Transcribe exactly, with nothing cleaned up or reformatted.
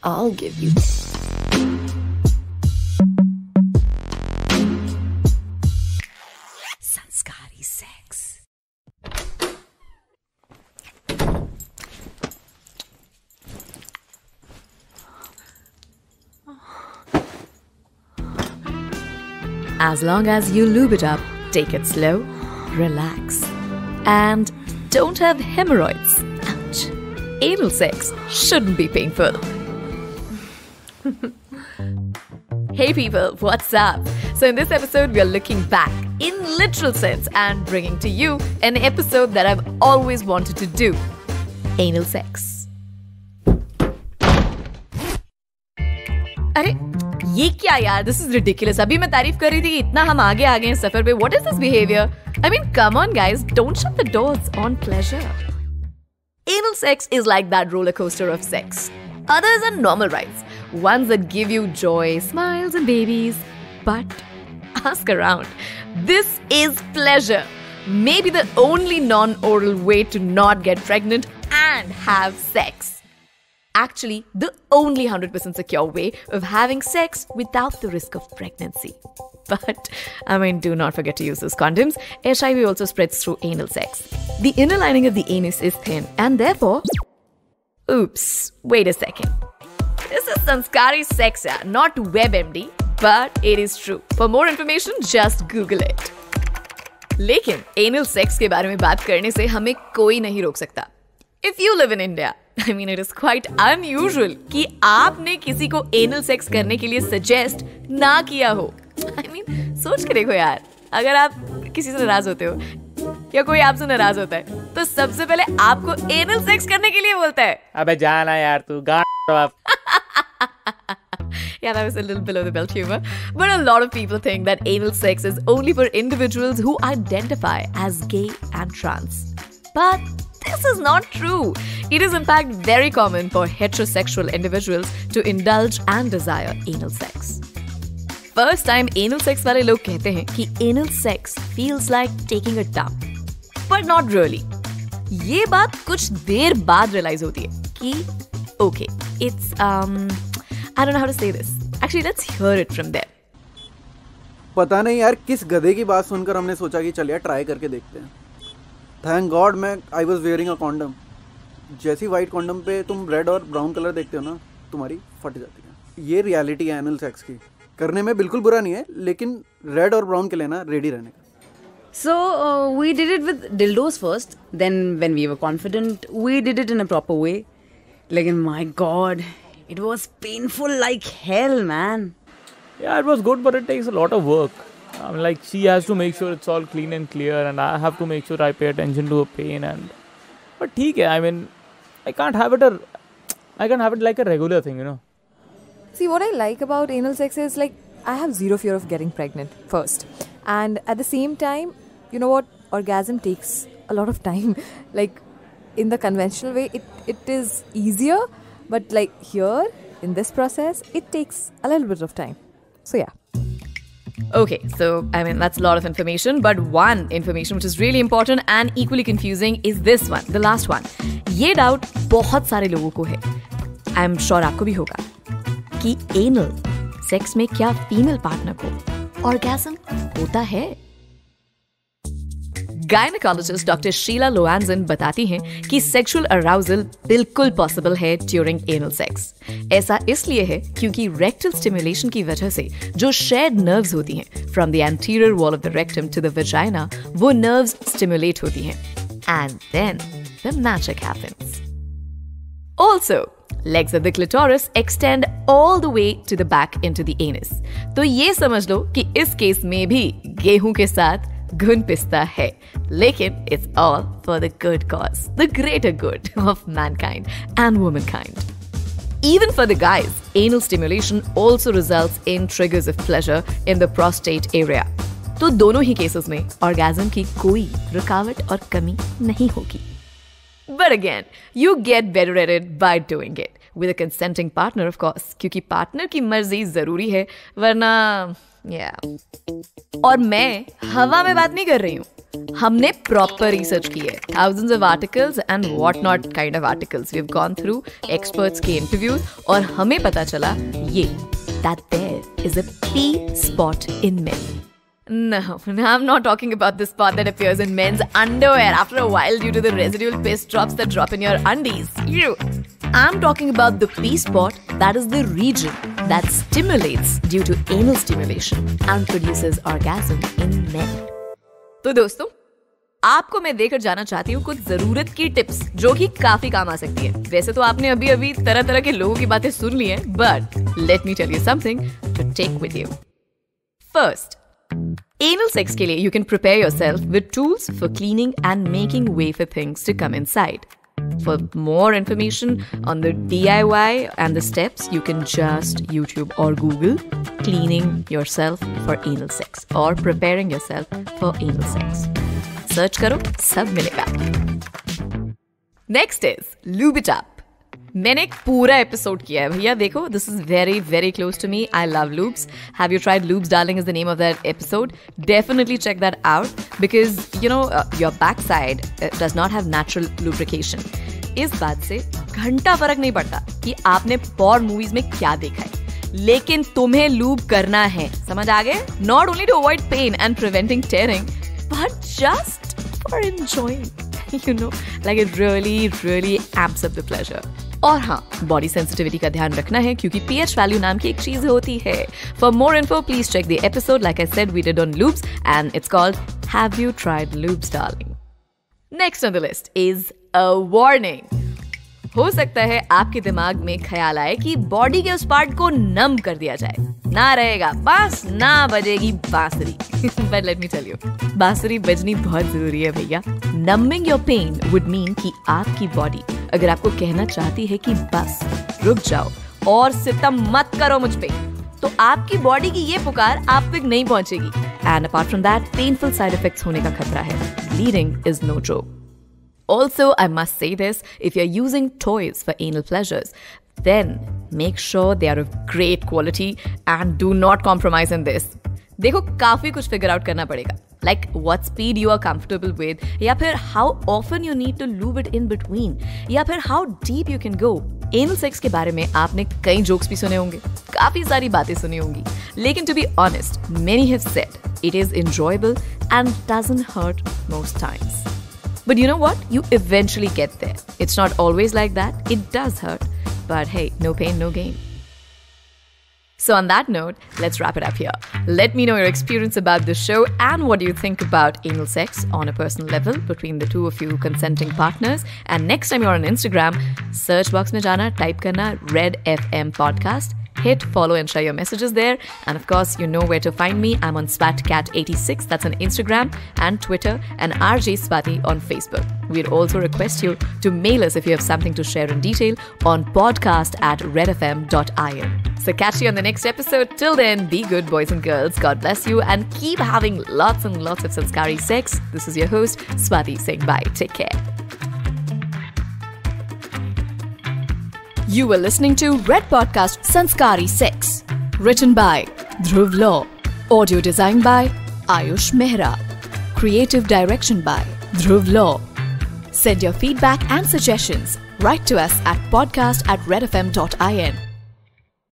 I'll give you. Sanskari sex. As long as you lube it up, take it slow, relax, and don't have hemorrhoids. Ouch. Anal sex shouldn't be painful. Hey people, what's up? So in this episode, we are looking back in literal sense and bringing to you an episode that I've always wanted to do. Anal sex. अरे ये क्या यार, this is ridiculous. अभी मैं तारीफ कर रही थी कि इतना हम आगे आ गए हैं सफर पे. What is this behaviour? I mean come on guys, don't shut the doors on pleasure. Anal sex is like that roller coaster of sex. Others are normal rides, ones that give you joy, smiles and babies. But ask around. This is pleasure. Maybe the only non-oral way to not get pregnant and have sex. Actually, the only one hundred percent secure way of having sex without the risk of pregnancy. But, I mean, do not forget to use those condoms. H I V also spreads through anal sex. The inner lining of the anus is thin and therefore... Oops, wait a second. This is Sanskari sex, yeah, not WebMD, but it is true. For more information, just Google it. लेकिन anal sex के बारे में बात करने से हमें कोई नहीं रोक सकता. If you live in India, I mean, it is quite unusual कि आपने किसी को anal sex करने के लिए suggest ना किया हो. I mean, सोच के देखो यार, अगर आप किसी से नाराज होते हो या कोई आपसे नाराज होता है, तो सबसे पहले आपको anal sex करने के लिए बोलता है. अबे जाना यार तू गाड़ बाप. Yeah, that was a little below the belt humor. But a lot of people think that anal sex is only for individuals who identify as gay and trans. But this is not true. It is in fact very common for heterosexual individuals to indulge and desire anal sex. First time anal sex वाले लोग कहते हैं कि anal sex feels like taking a dump. But not really. ये बात कुछ देर बाद realize होती है कि okay, it's um I don't know how to say this. Actually, let's hear it from them. पता नहीं यार किस गधे की बात सुनकर हमने सोचा कि चल यार ट्राई करके देखते हैं. थैंक गॉड मैं I was wearing a condom. जैसी वाइट कॉन्डम पे तुम रेड और ब्राउन कलर देखते हो ना, तुम्हारी फट जाती है. ये रियलिटी है एनल सेक्स की. करने में बिल्कुल बुरा नहीं है, लेकिन रेड और ब्राउन के लिए ना रेडी रहने का. So uh, we did it with dildos first. Then when we were confident, we did it in a proper way. Like, my God, it was painful like hell, man. Yeah, it was good, but it takes a lot of work. I mean, like, she has to make sure it's all clean and clear, and I have to make sure I pay attention to her pain. And but ठीक है, I mean, I can't have it a, I can't have it like a regular thing, you know. See, what I like about anal sex is, like, I have zero fear of getting pregnant first, and at the same time, you know what, orgasm takes a lot of time. Like, in the conventional way, it it is easier, but like here in this process, it takes a little bit of time. So yeah. Okay, so I mean that's a lot of information, but one information which is really important and equally confusing is this one, the last one. ये doubt बहुत सारे लोगों को है. I'm sure आपको भी होगा कि anal sex में क्या female partner को orgasm होता है? Gynecologist Doctor Sheila Loanzin बताती हैं कि sexual arousal बिल्कुल possible है during anal sex. ऐसा इसलिए है क्योंकि rectal stimulation की वजह से जो shared nerves होती हैं from the anterior wall of the rectum to the vagina, वो nerves stimulate होती हैं. And then the magic happens. Also, legs of the clitoris extend all the way to the back into the anus. तो ये समझ लो कि इस case में भी गेहूं के साथ गुण पिसता है, लेकिन it's all for the good cause, the greater good of mankind and womankind. Even for the guys, anal stimulation also results in triggers of pleasure in the prostate area. तो दोनों ही केसेस में orgasm की कोई रुकावट और कमी नहीं होगी. But again, you get better at it by doing it with a consenting partner, of course, क्योंकि partner की मर्जी जरूरी है, वरना yeah. और मैं हवा में बात नहीं कर रही हूँ. हमने प्रॉपर रिसर्च की है, thousands of articles and what not kind of articles. We've gone through experts के interviews और हमें पता चला ये that there is a P spot in men. No, I'm not talking about the spot that appears in men's underwear after a while due to the residual piss drops that drop in your undies. Ew. I'm talking about the P spot, that is the region that stimulates due to anal stimulation and produces orgasm in men. तो दोस्तों, आपको मैं देकर जाना चाहती हूँ कुछ जरूरत की टिप्स जो कि काफी काम आ सकती है। वैसे तो आपने अभी अभी तरह तरह के लोगों की बातें सुन ली हैं, but let me tell you something to take with you. First, anal sex के लिए you can prepare yourself with tools for cleaning and making way for things to come inside. For more information on the D I Y and the steps, you can just YouTube or Google cleaning yourself for anal sex or preparing yourself for anal sex. Search करो, सब मिलेगा। Next is lube it up. मैंने एक पूरा episode किया है भैया, देखो, this is very very close to me. I love lubes. Have you tried lubes darling is the name of that episode. Definitely check that out because you know your back side does not have natural lubrication. इस बात से घंटा फर्क नहीं पड़ता कि आपने porn movies में क्या देखा है, लेकिन तुम्हें लूब करना है, समझ आ गए? Not only to avoid pain and preventing tearing, but just for enjoying, you know, like it really really amps up the pleasure. और हाँ, बॉडी सेंसिटिविटी का ध्यान रखना है क्योंकि पीएच वैल्यू नाम की एक चीज होती है। For more info please check the episode like I said we did on lubes and it's called have you tried lubes darling. Next on the list is a warning. हो सकता है आपके दिमाग में ख्याल आए कि बॉडी के उस पार्ट को नम कर दिया जाए, ना रहेगा बस, ना बजेगी बांसुरी। But let me tell you, बांसुरी बजनी बहुत जरूरी है भैया। Naming your pain would mean कि आपकी बॉडी अगर आपको कहना चाहती है कि बस रुक जाओ और सितम मत करो मुझ पे, तो आपकी बॉडी की ये पुकार आप तक नहीं पहुंचेगी। And apart from that, painful side effects होने का खतरा है। Bleeding is no joke. Also, I must say this, if you're using toys for anal pleasures, then make sure they are of great quality and do not compromise in this. देखो, काफी कुछ figure out करना पड़ेगा, like what speed you are comfortable with, या फिर how often you need to lube it in between, या फिर how deep you can go. Anal sex के बारे में आपने कई jokes भी सुने होंगे, काफी सारी बातें सुनी होंगी, लेकिन to be honest, many have said it is enjoyable and doesn't hurt most times. But you know what? You eventually get there. It's not always like that. It does hurt. But hey, no pain, no gain. So on that note, let's wrap it up here. Let me know your experience about this show and what you think about anal sex on a personal level between the two of you consenting partners. And next time you're on Instagram, search box mein jana, type karna Red F M podcast. Hit follow and share your messages there. And of course, you know where to find me. I'm on Swatcat eighty-six. That's on Instagram and Twitter, and R J Swati on Facebook. We'd also request you to mail us if you have something to share in detail on podcast at redfm dot I N. So catch you on the next episode. Till then, be good, boys and girls. God bless you and keep having lots and lots of sanskari sex. This is your host, Swati saying bye. Take care. You were listening to Red Podcast Sanskari Sex. Written by Dhruv Law. Audio design by Ayush Mehra. Creative direction by Dhruv Law. Send your feedback and suggestions. Write to us at podcast at redfm dot I N.